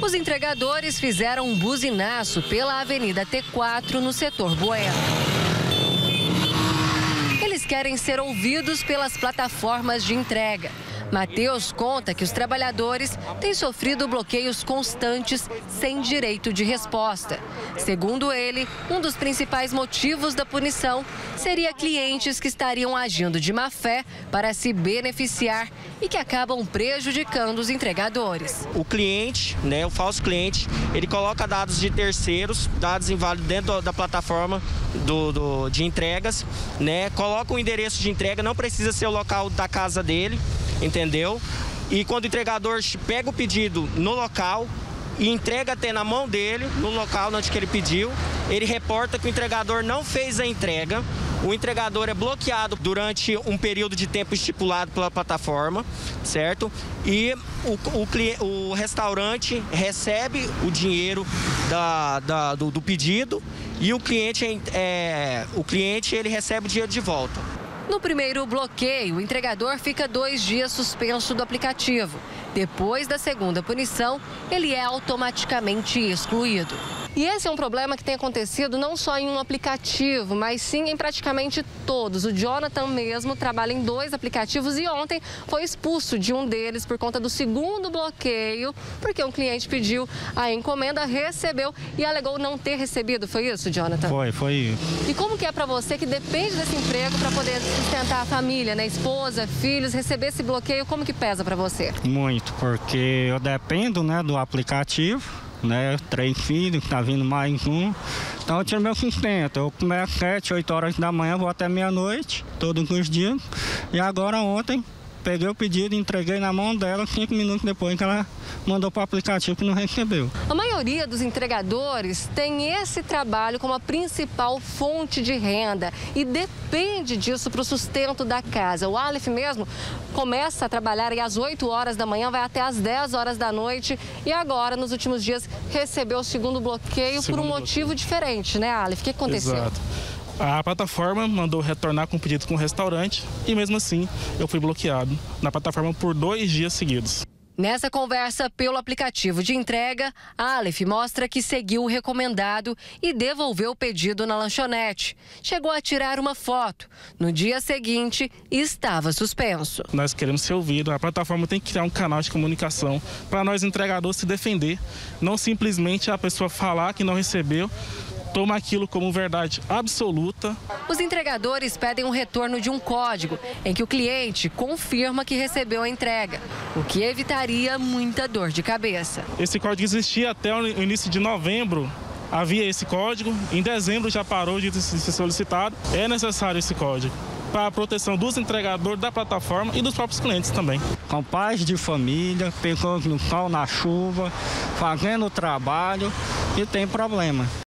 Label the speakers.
Speaker 1: Os entregadores fizeram um buzinaço pela Avenida T4 no setor Bueno. Eles querem ser ouvidos pelas plataformas de entrega. Matheus conta que os trabalhadores têm sofrido bloqueios constantes sem direito de resposta. Segundo ele, um dos principais motivos da punição seria clientes que estariam agindo de má fé para se beneficiar e que acabam prejudicando os entregadores.
Speaker 2: O cliente, o falso cliente, ele coloca dados de terceiros, dados inválidos dentro da plataforma de entregas, coloca o endereço de entrega, não precisa ser o local da casa dele, entendeu? E quando o entregador pega o pedido no local e entrega até na mão dele, no local onde que ele pediu, ele reporta que o entregador não fez a entrega. O entregador é bloqueado durante um período de tempo estipulado pela plataforma, certo? E o restaurante recebe o dinheiro do pedido e o cliente ele recebe o dinheiro de volta.
Speaker 1: No primeiro bloqueio, o entregador fica 2 dias suspenso do aplicativo. Depois da segunda punição, ele é automaticamente excluído. E esse é um problema que tem acontecido não só em um aplicativo, mas sim em praticamente todos. O Jonathan mesmo trabalha em 2 aplicativos e ontem foi expulso de um deles por conta do segundo bloqueio, porque um cliente pediu a encomenda, recebeu e alegou não ter recebido. Foi isso, Jonathan?
Speaker 3: Foi.
Speaker 1: E como que é para você que depende desse emprego para poder sustentar a família, esposa, filhos, receber esse bloqueio, como que pesa para você?
Speaker 3: Muito, porque eu dependo, do aplicativo. 3 filhos, tá vindo mais um. Então eu tiro meu sustento. Eu começo 7, 8 horas da manhã, vou até meia-noite, todos os dias. E agora ontem, peguei o pedido e entreguei na mão dela 5 minutos depois que ela mandou para o aplicativo que não recebeu.
Speaker 1: A maioria dos entregadores tem esse trabalho como a principal fonte de renda e depende disso para o sustento da casa. O Aleph mesmo começa a trabalhar às 8 horas da manhã, vai até às 10 horas da noite e agora, nos últimos dias, recebeu o segundo bloqueio por um motivo diferente, Aleph? O que aconteceu?
Speaker 4: Exato. A plataforma mandou retornar com pedido com o restaurante e mesmo assim eu fui bloqueado na plataforma por 2 dias seguidos.
Speaker 1: Nessa conversa pelo aplicativo de entrega, Aleph mostra que seguiu o recomendado e devolveu o pedido na lanchonete. Chegou a tirar uma foto. No dia seguinte, estava suspenso.
Speaker 4: Nós queremos ser ouvidos. A plataforma tem que criar um canal de comunicação para nós entregadores se defender. Não simplesmente a pessoa falar que não recebeu, toma aquilo como verdade absoluta.
Speaker 1: Os entregadores pedem um retorno de um código em que o cliente confirma que recebeu a entrega, o que evitaria muita dor de cabeça.
Speaker 4: Esse código existia até o início de novembro. Havia esse código, em dezembro já parou de ser solicitado. É necessário esse código para a proteção dos entregadores, da plataforma e dos próprios clientes também.
Speaker 3: Com pais de família, pessoas no sol, na chuva, fazendo o trabalho e tem problema.